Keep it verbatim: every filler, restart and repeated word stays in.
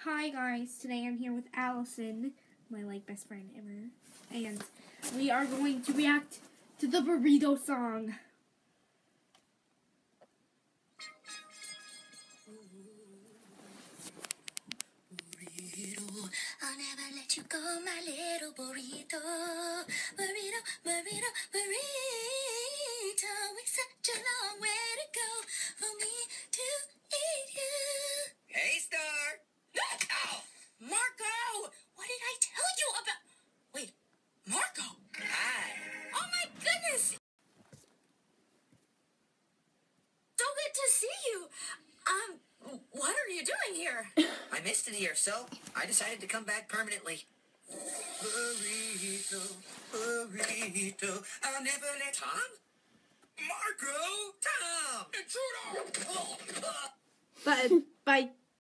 Hi guys, today I'm here with Allison, my like best friend ever, and we are going to react to the burrito song. Burrito, I'll never let you go, my little burrito. Burrito, burrito, burrito. It's such a long way to go for me to eat you. Hey, Star! Ow! Marco! What did I tell you about? Wait, Marco! Hi. Oh my goodness! So good to see you. Um, what are you doing here? I missed it here, so I decided to come back permanently. Burrito, burrito, I'll never let Tom? Marco! Tom! Intruder! But by